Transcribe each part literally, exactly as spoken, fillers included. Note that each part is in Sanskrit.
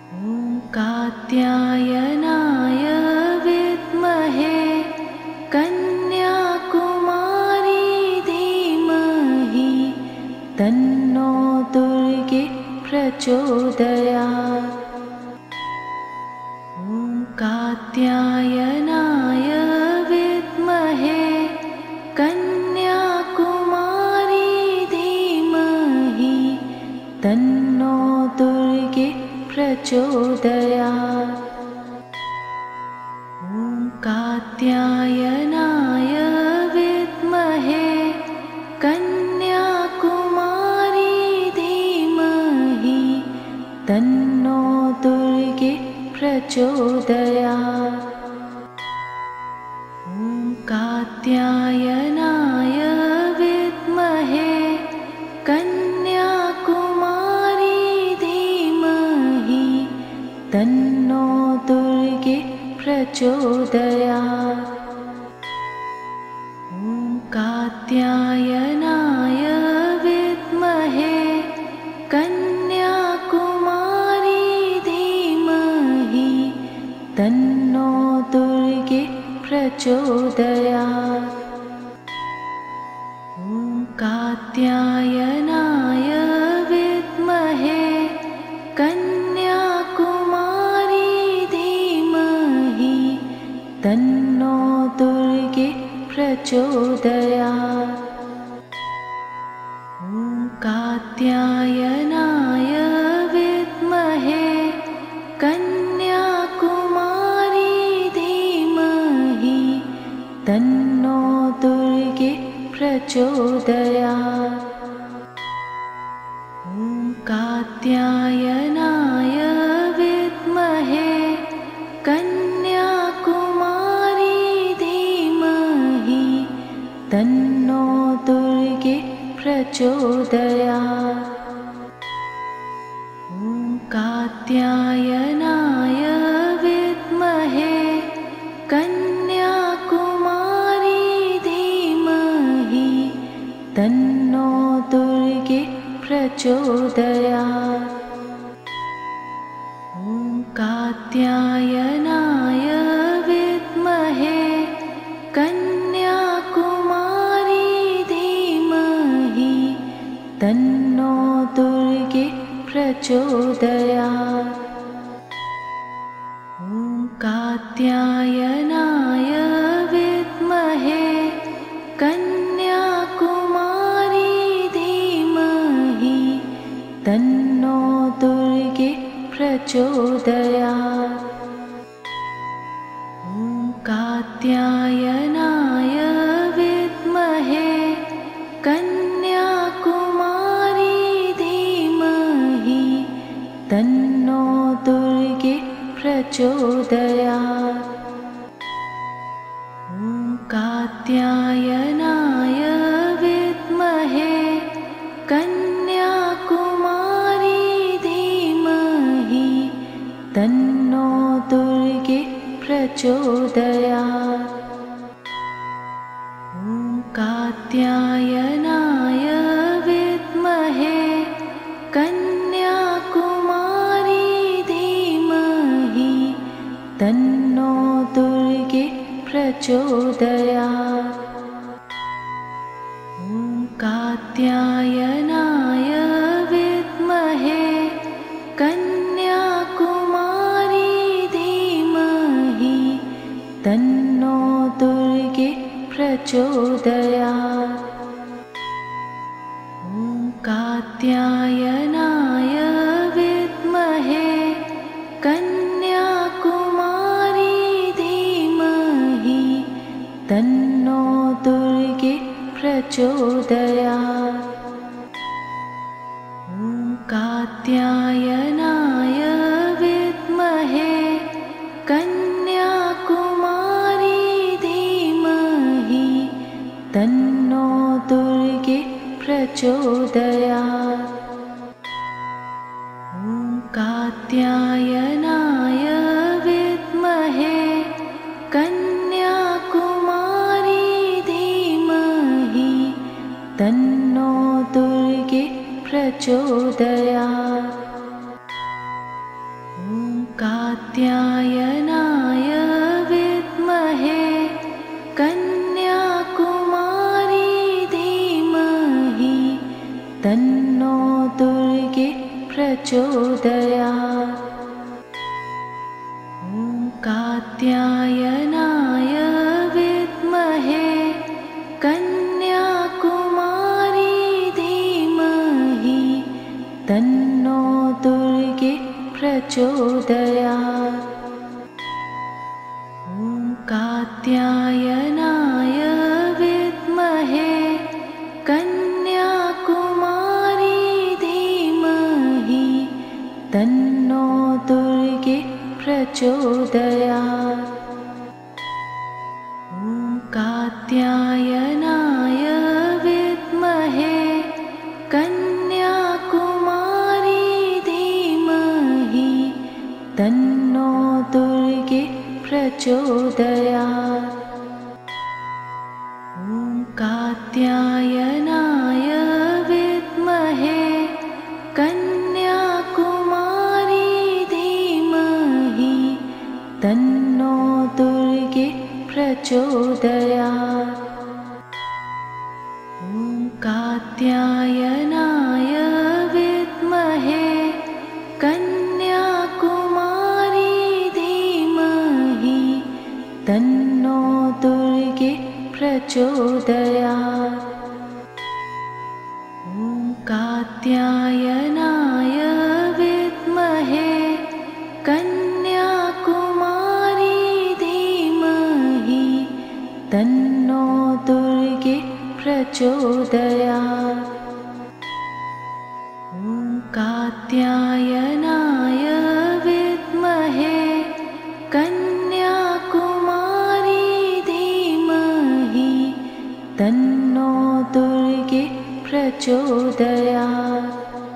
ॐ कात्यायनाय विद्महे कन्याकुमारी धीमहि तन्नो दुर्गे प्रचोदयात्। ॐ कात्यायनाय विद्महे कन्याकुमारी धीमहि तन्नो दुर्गे प्रचोदयात्। ॐ कात्यायनाय विद्महे कन्याकुमारी धीमहि तन्नो दुर्गे प्रचोदयात्। ॐ कात्यायनाय विद्महे कन्याकुमारी धीमहि तन्नो दुर्गे प्रचोदयात्। ॐ कात्यायनाय विद्महे कन्याकुमारी धीमहि तन्नो दुर्गे प्रचोदयात्। ॐ कात्यायनाय विद्महे कन्याकुमारी धीमहि तन्नो दुर्गे प्रचोदयात्। ॐ कात्यायनाय विद्महे कन्याकुमारी धीमहि तन्नो दुर्गे प्रचोदयात्। ॐ कात्यायनाय विद्महे कन्याकुमारी धीमहि तन्नो दुर्गे प्रचोदयात्। ॐ कात्यायनाय विद्महे कन्याकुमारी धीमहि तन्नो दुर्गे प्रचोदयात्। ॐ कात्यायनाय विद्महे कन्याकुमारी धीमहि तन्नो दुर्गे प्रचोदयात्। ॐ कात्यायनाय विद्महे कन्याकुमारी धीमहि तन्नो दुर्गे प्रचोदयात्। ॐ कात्यायनाय विद्महे कन्याकुमारी धीमहि तन्नो दुर्गे प्रचोदयात्। ॐ कात्यायनाय विद्महे कन्याकुमारी धीमहि तन्नो दुर्गे प्रचोदयात्। ॐ कात्यायनाय विद्महे कन्याकुमारी धीमहि तन्नो दुर्गे प्रचोदयात्। ॐ कात्यायनाय विद्महे कन्याकुमारी धीमहि तन्नो दुर्गे प्रचोदयात्। ॐ कात्यायनाय विद्महे कन्याकुमारी धीमहि तन्नो दुर्गे प्रचोदयात्। ॐ कात्यायनाय विद्महे कन्याकुमारी धीमहि तन्नो दुर्गे प्रचोदयात्। ॐ कात्यायनाय विद्महे कन्याकुमारी धीमहि तन्नो दुर्गे प्रचोदयात्। ॐ कात्यायनाय विद्महे कन्याकुमारी धीमहि तन्नो दुर्गे प्रचोदयात्। ॐ कात्यायनाय विद्महे कन्याकुमारी धीमहि तन्नो दुर्गे प्रचोदयात्। ॐ कात्यायनाय विद्महे कन्याकुमारी धीमहि तन्नो दुर्गे प्रचोदयात्। ॐ कात्यायनाय विद्महे कन्याकुमारी धीमहि तन्नो दुर्गे प्रचोदयात्। ॐ कात्यायनाय विद्महे कन्याकुमारी धीमहि तन्नो दुर्गे प्रचोदयात्। ॐ कात्यायनाय विद्महे कन्याकुमारी धीमहि तन्नो दुर्गे प्रचोदयात्। ॐ कात्यायनाय विद्महे कन्याकुमारी धीमहि तन्नो दुर्गे प्रचोदयात्। ॐ कात्यायनाय विद्महे कन्याकुमारी धीमहि तन्नो दुर्गे प्रचोदयात्।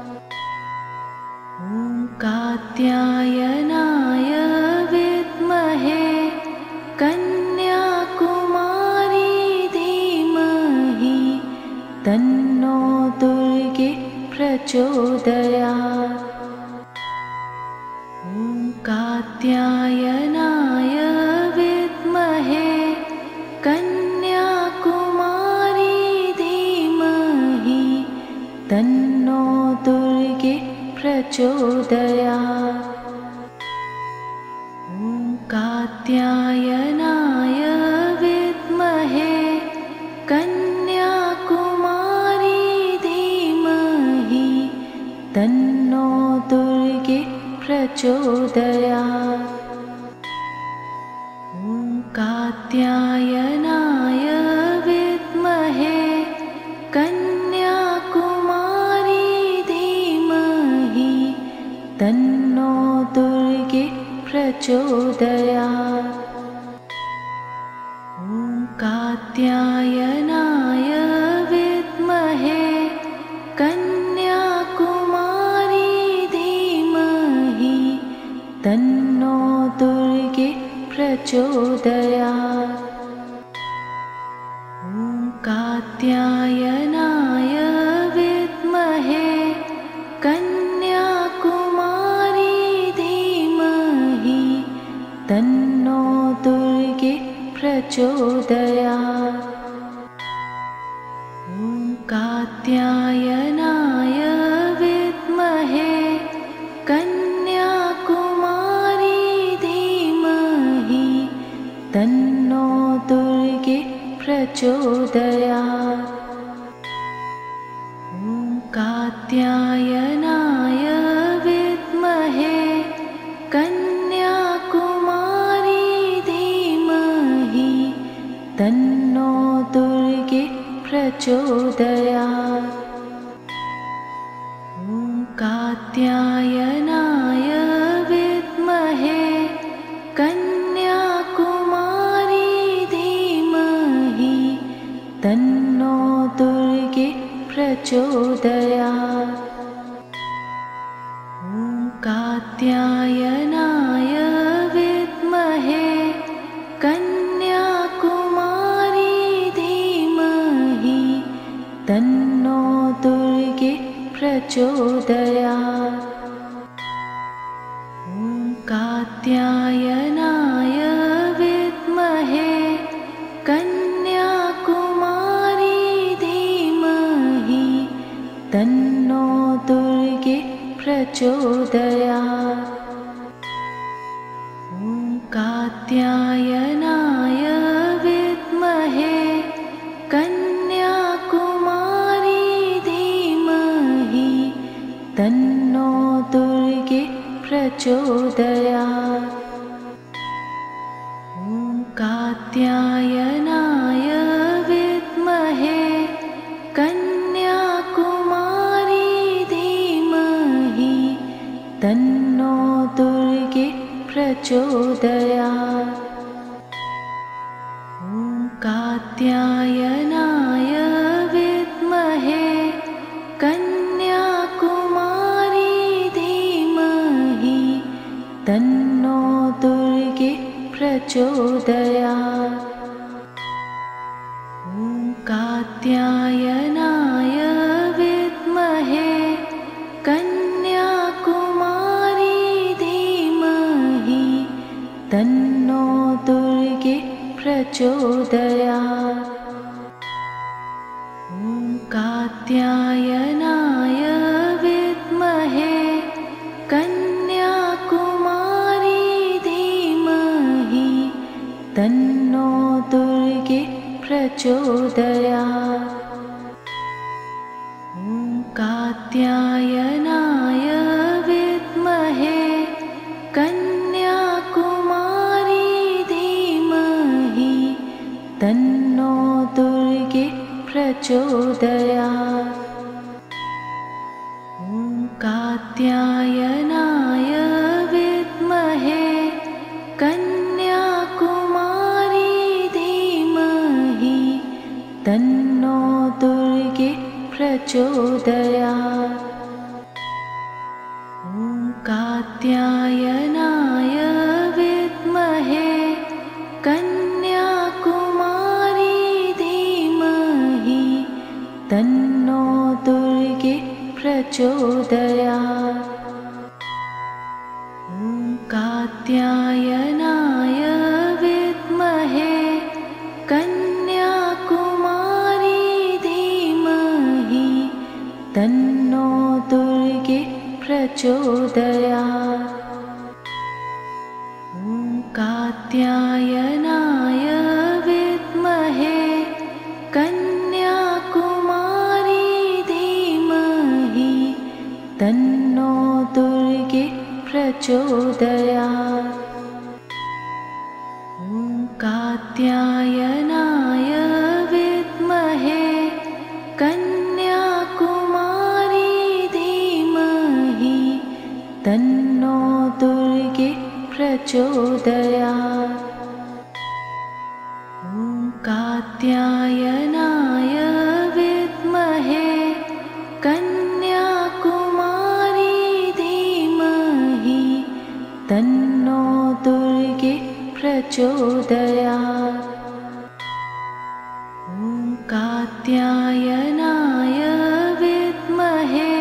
ॐ कात्यायनाय विद्महे कन्याकुमारी धीमहि तन्नो दुर्गे प्रचोदयात्। ॐ कात्यायनाय विद्महे कन्याकुमारी धीमहि तन्नो दुर्गे प्रचोदयात्। ॐ कात्यायनाय विद्महे कन्याकुमारी धीमहि तन्नो दुर्गे प्रचोदयात्। ॐ कात्यायनाय विद्महे कन्याकुमारी धीमहि तन्नो दुर्गे प्रचोदयात्। ॐ कात्यायनाय विद्महे कन्याकुमारी धीमहि तन्नो दुर्गे प्रचोदयात्। ॐ कात्यायनाय विद्महे कन्याकुमारी धीमहि तन्नो दुर्गे प्रचोदयात्। ॐ कात्यायनाय विद्महे कन्याकुमारी धीमहि तन्नो दुर्गे प्रचोदयात्। ॐ कात्यायनाय विद्महे कन्याकुमारी धीमहि तन्नो दुर्गे प्रचोदयात्। ॐ कात्यायनाय विद्महे कन्याकुमारी धीमहि तन्नो दुर्गे प्रचोदयात्। ॐ कात्यायनाय विद्महे कन्याकुमारी धीमहि तन्नो दुर्गे प्रचोदयात्। ॐ प्रचोदयात्। ॐ कात्यायनाय विद्महे कन्याकुमारी धीमहि तन्नो दुर्गे प्रचोदयात्। ॐ कात्यायनाय विद्महे कन्याकुमारी धीमहि तन्नो दुर्गे प्रचोदयात्। ॐ कात्यायनाय विद्महे कन्याकुमारी धीमहि तन्नो दुर्गे प्रचोदयात्। ॐ कात्यायनाय विद्महे कन्याकुमारी धीमहि तन्नो दुर्गे प्रचोदयात्। ॐ कात्यायनाय विद्महे कन्याकुमारी धीमहि तन्नो दुर्गे प्रचोदयात्। ॐ कात्यायनाय विद्महे कन्याकुमारी धीमहि तन्नो दुर्गे प्रचोदयात्। ॐ कात्यायनाय विद्महे कन्याकुमारी धीमहि तन्नो दुर्गे प्रचोदयात्। ॐ कात्यायनाय विद्महे कन्याकुमारी धीमहि तन्नो दुर्गे प्रचोदयात्। ॐ कात्यायनाय विद्महे कन्याकुमारी धीमहि तन्नो दुर्गे प्रचोदयात्। ॐ कात्यायनाय विद्महे कन्याकुमारी धीमहि तन्नो दुर्गे प्रचोदयात्। ॐ कात्यायनाय विद्महे कन्याकुमारी धीमहि तन्नो दुर्गे प्रचोदयात्। ॐ कात्यायनाय विद्महे कन्याकुमारी धीमहि तन्नो दुर्गे प्रचोदयात्। ॐ कात्यायनाय विद्महे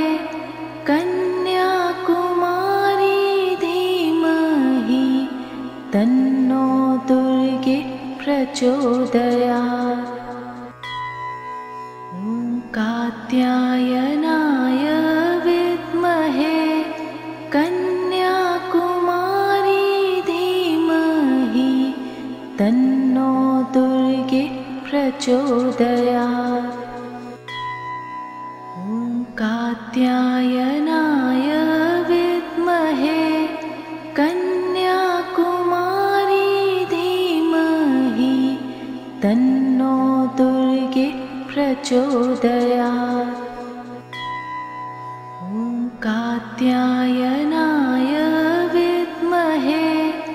कन्याकुमारी धीमहि तन्नो दुर्गे प्रचोदयात्। ॐ कात्यायनाय विद्महे कन्याकुमारी धीमहि तन्नो दुर्गे प्रचोदयात्। ॐ कात्यायनाय विद्महे कन्याकुमारी धीमहि तन्नो दुर्गे प्रचोदयात्। ॐ कात्यायनाय विद्महे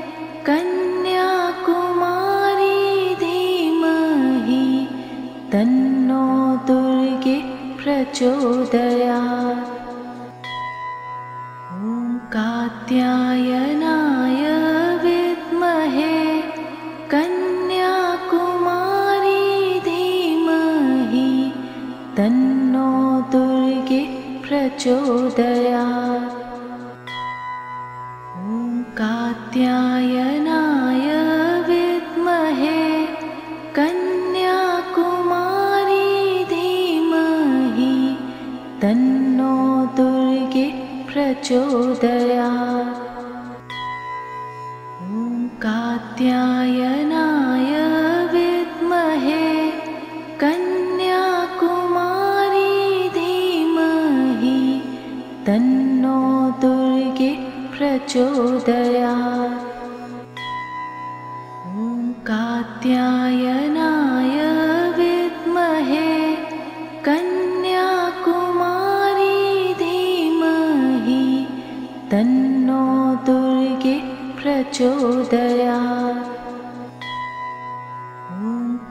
कन्याकुमारी धीमहि तन्नो दुर्गे प्रचोदयात्। ॐ कात्यायनाय विद्महे कन्याकुमारी धीमहि तन्नो दुर्गे प्रचोदयात्। ॐ कात्यायनाय विद्महे कन्याकुमारी धीमहि तन्नो दुर्गे प्रचोदयात्। प्रचोदयात्। ॐ कात्यायनाय विद्महे कन्याकुमारी धीमहि तन्नो दुर्गे प्रचोदयात्। ॐ कात्यायनाय विद्महे कन्याकुमारी धीमहि तन्नो दुर्गे प्रचोदयात्। ॐ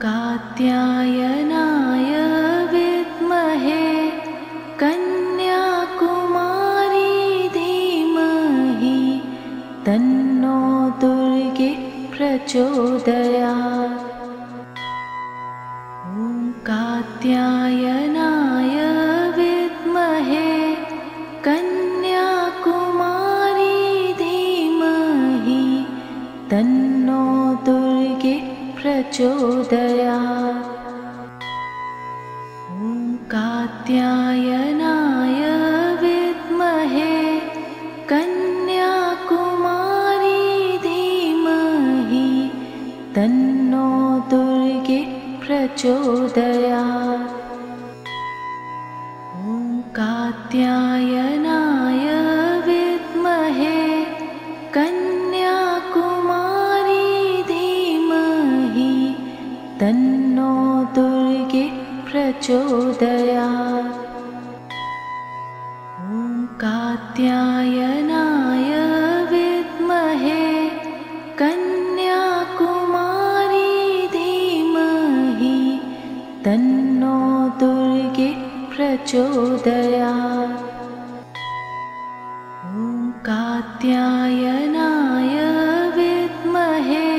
कात्यायनाय विद्महे कन्याकुमारी धीमहि तन्नो दुर्गे प्रचोदयात्। ॐ कात्यायनाय विद्महे कन्याकुमारी धीमहि तन्नो दुर्गे प्रचोदयात्। ॐ कात्यायनाय विद्महे कन्याकुमारी धीमहि तन्नो दुर्गे प्रचोदयात्। ॐ कात्यायनाय विद्महे कन्याकुमारी धीमहि तन्नो दुर्गे प्रचोदयात्। ॐ कात्यायनाय विद्महे कन्याकुमारी धीमहि तन्नो दुर्गे प्रचोदयात्। ॐ कात्यायनाय विद्महे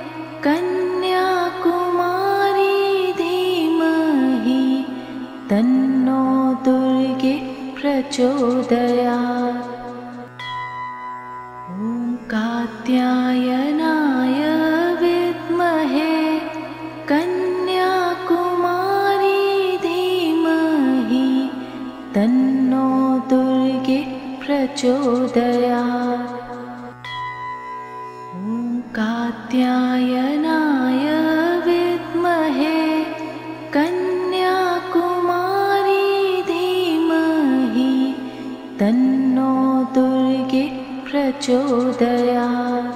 कन्याकुमारी धीमहि तन्नो दुर्गे प्रचोदयात्। ॐ कात्यायनाय विद्महे कन्याकुमारी धीमहि तन्नो दुर्गे प्रचोदयात्। ॐ कात्यायनाय विद्महे कन्याकुमारी धीमहि तन्नो दुर्गे प्रचोदयात्।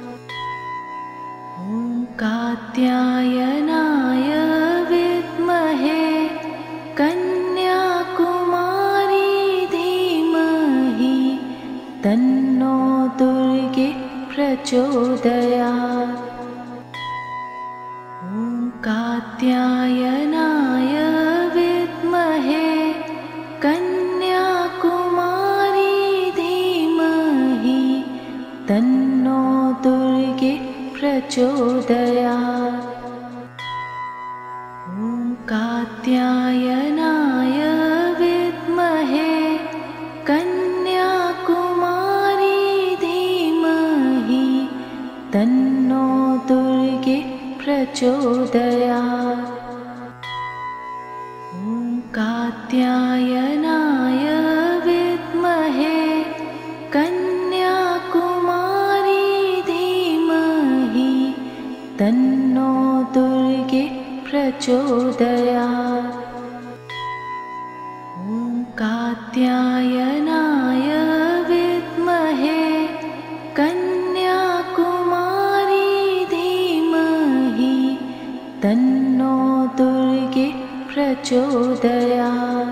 ॐ कात्यायनाय विद्महे कन्याकुमारी धीमहि तन्नो दुर्गे प्रचोदयात्। ॐ कात्यायनाय विद्महे कन्याकुमारी धीमहि तन्नो दुर्गे प्रचोदयात्। ॐ कात्यायनाय विद्महे कन्याकुमारी धीमहि तन्नो दुर्गे प्रचोदयात्। ॐ कात्यायनाय विद्महे कन्याकुमारी धीमहि तन्नो दुर्गे प्रचोदयात्। ॐ कात्यायनाय विद्महे कन्याकुमारी धीमहि तन्नो दुर्गे प्रचोदयात्।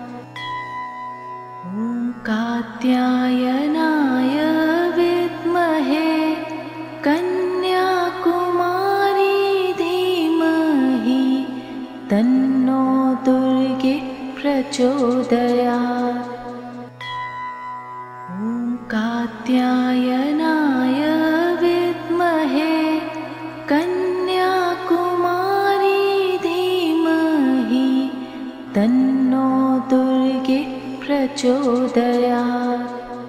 ॐ कात्यायनाय विद्महे कन्याकुमारी धीमहि तन्नो दुर्गे प्रचोदयात्। ॐ कात्यायनाय विद्महे कन्याकुमारी धीमहि तन्नो दुर्गे प्रचोदयात्।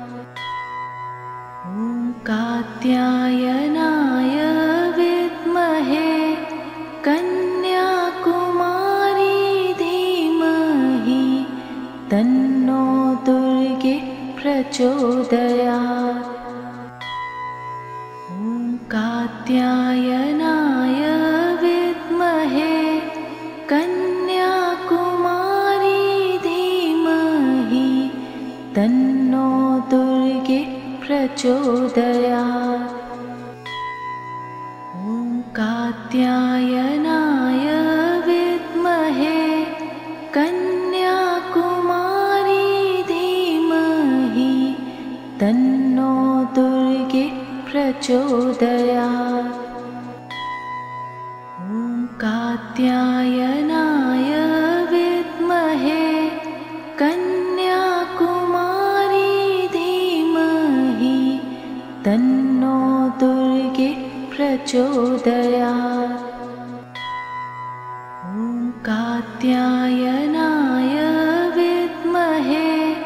ॐ कात्यायनाय विद्महे कन्याकुमारी धीमहि तन्नो दुर्गे प्रचोदयात्। ॐ कात्यायनाय विद्महे कन्याकुमारी धीमहि तन्नो दुर्गे प्रचोदयात्। ॐ कात्यायनाय विद्महे कन्याकुमारी धीमहि तन्नो दुर्गे प्रचोदयात्। ॐ कात्यायनाय विद्महे कन्याकुमारी धीमहि तन्नो दुर्गे प्रचोदयात्। ॐ कात्यायनाय विद्महे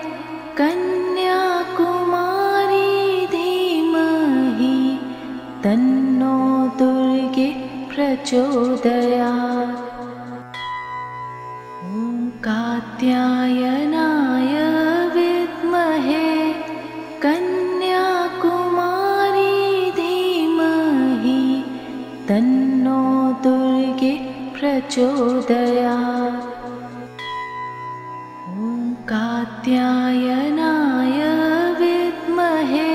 कन्याकुमारी धीमहि तन्नो दुर्गे प्रचोदयात्। ॐ कात्यायनाय विद्महे कन्याकुमारी धीमहि तन्नो दुर्गे प्रचोदयात्। ॐ कात्यायनाय विद्महे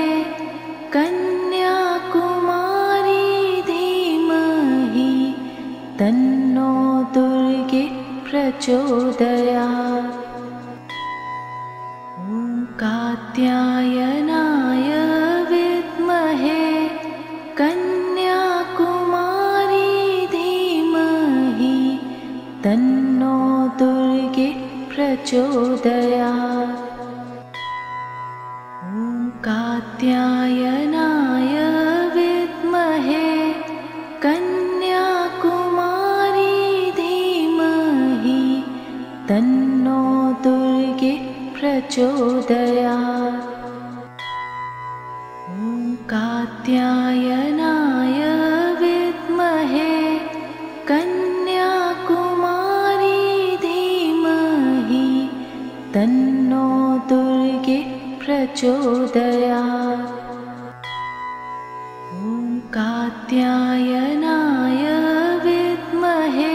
कन्याकुमारी धीमहि तन्नो दुर्गे प्रचोदयात्। ॐ कात्यायनाय विद्महे कन्याकुमारी धीमहि तन्नो दुर्गे प्रचोदयात्। ॐ कात्यायनाय विद्महे कन्याकुमारी धीमहि तन्नो दुर्गे प्रचोदयात्। ॐ कात्यायनाय विद्महे कन्याकुमारी धीमहि तन्नो दुर्गे प्रचोदयात्। ॐ कात्यायनाय विद्महे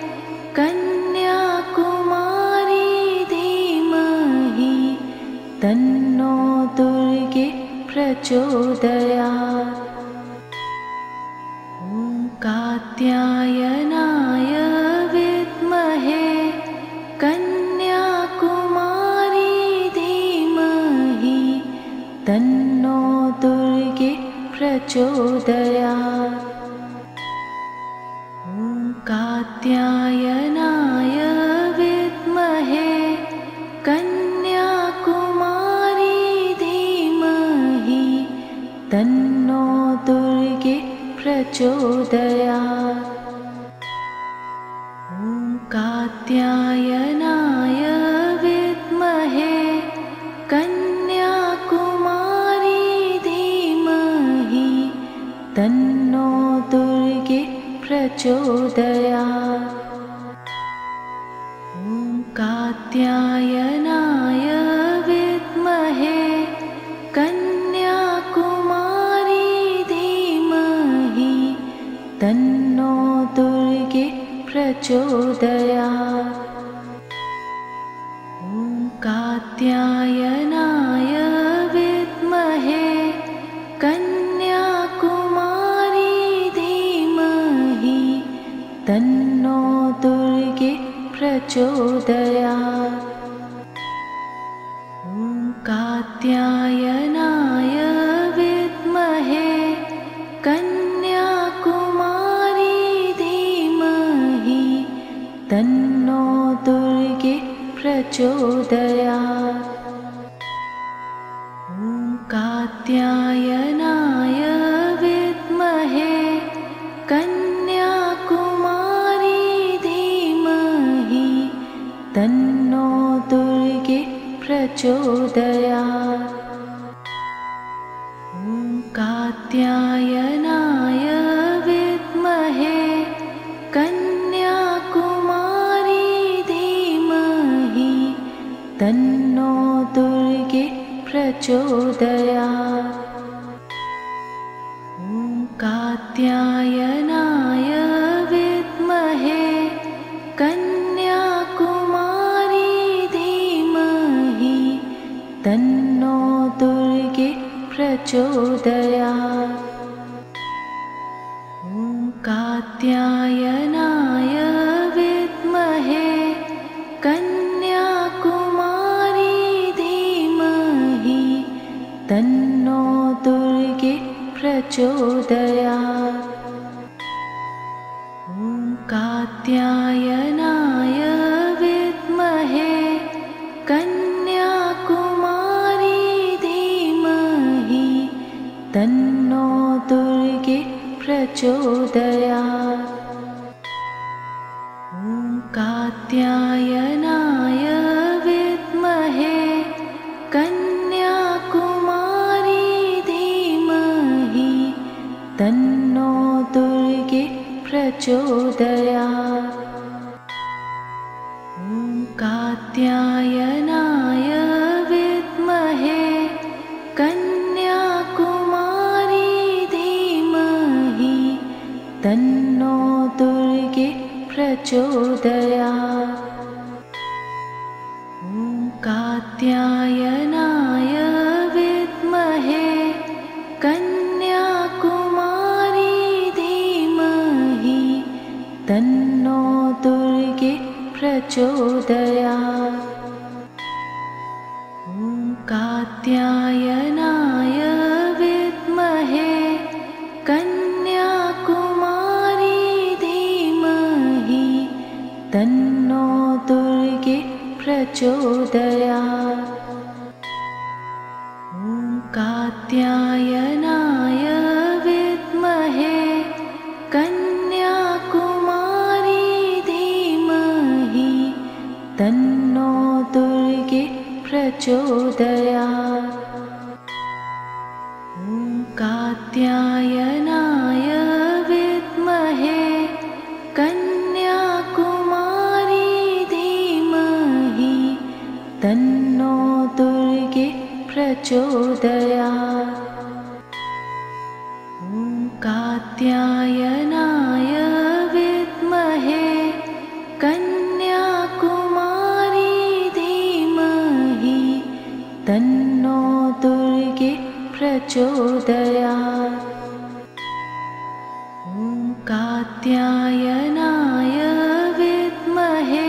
कन्याकुमारी धीमहि तन्नो दुर्गे प्रचोदयात्। ॐ कात्यायनाय विद्महे कन्याकुमारी धीमहि तन्नो दुर्गे प्रचोदयात्। ॐ कात्यायनाय विद्महे कन्याकुमारी धीमहि तन्नो दुर्गे प्रचोदयात्। ॐ कात्यायनाय विद्महे कन्याकुमारी धीमहि तन्नो दुर्गे प्रचोदयात्। ॐ कात्यायनाय विद्महे कन्याकुमारी धीमहि तन्नो दुर्गे प्रचोदयात्। ॐ कात्यायनाय विद्महे कन्याकुमारी धीमहि तन्नो दुर्गे प्रचोदयात्। ॐ कात्यायनाय विद्महे कन्याकुमारी धीमहि तन्नो दुर्गे प्रचोदयात्। ॐ कात्यायनाय विद्महे कन्याकुमारी धीमहि तन्नो दुर्गे प्रचोदयात्। ॐ कात्यायनाय विद्महे कन्याकुमारी धीमहि तन्नो दुर्गे प्रचोदयात्। ॐ कात्यायनाय विद्महे कन्याकुमारी धीमहि तन्नो दुर्गे प्रचोदयात्। ॐ कात्यायनाय विद्महे कन्याकुमारी धीमहि तन्नो दुर्गे प्रचोदयात्। ॐ कात्यायनाय विद्महे कन्याकुमारी धीमहि तन्नो दुर्गे प्रचोदयात्। ॐ कात्यायनाय विद्महे कन्याकुमारी धीमहि तन्नो दुर्गे प्रचोदयात्। ॐ कात्यायनाय विद्महे कन्याकुमारी धीमहि तन्नो दुर्गे प्रचोदयात्। ॐ कात्यायनाय विद्महे कन्याकुमारी धीमहि तन्नो दुर्गे प्रचोदयात्। ॐ कात्यायनाय विद्महे कन्याकुमारी धीमहि तन्नो दुर्गे प्रचोदयात्। ॐ कात्यायनाय विद्महे कन्याकुमारी धीमहि तन्नो दुर्गे प्रचोदयात्। ॐ कात्यायनाय विद्महे कन्याकुमारी धीमहि तन्नो दुर्गे प्रचोदयात्। ॐ कात्यायनाय विद्महे कन्याकुमारी धीमहि तन्नो दुर्गे प्रचोदयात्। ॐ कात्यायनाय विद्महे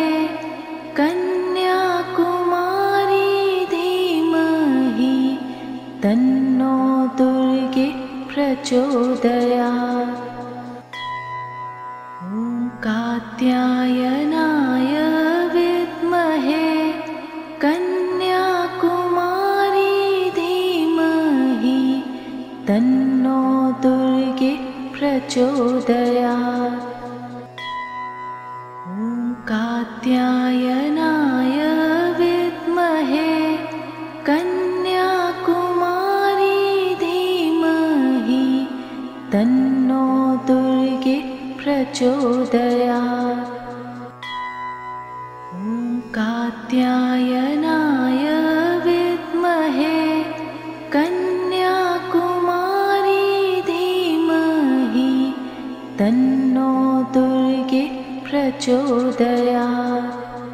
कन्याकुमारी धीमहि तन्नो दुर्गे प्रचोदयात्। ॐ कात्यायनाय विद्महे कन्याकुमारी धीमहि तन्नो दुर्गे प्रचोदयात्। ॐ कात्यायनाय विद्महे कन्याकुमारी धीमहि तन्नो दुर्गे प्रचोदयात्। ॐ कात्यायनाय विद्महे कन्याकुमारी धीमहि तन्नो दुर्गे प्रचोदयात्।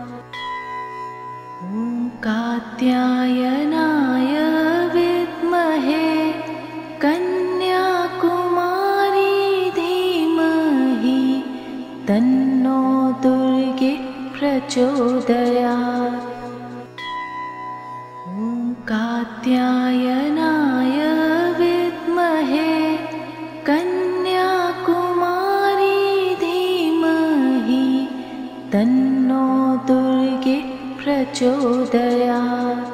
ॐ कात्यायनाय विद्महे कन्याकुमारी धीमहि तन्नो दुर्गे प्रचोदयात्। ॐ कात्यायनाय विद्महे कन्याकुमारी धीमहि तन्नो दुर्गे प्रचोदयात्।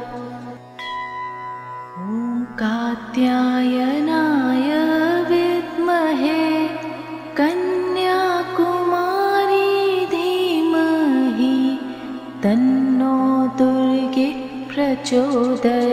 ॐ कात्यायनाय विद्महे कन्याकुमारी धीमहि तन्नो दुर्गे प्रचोदयात्।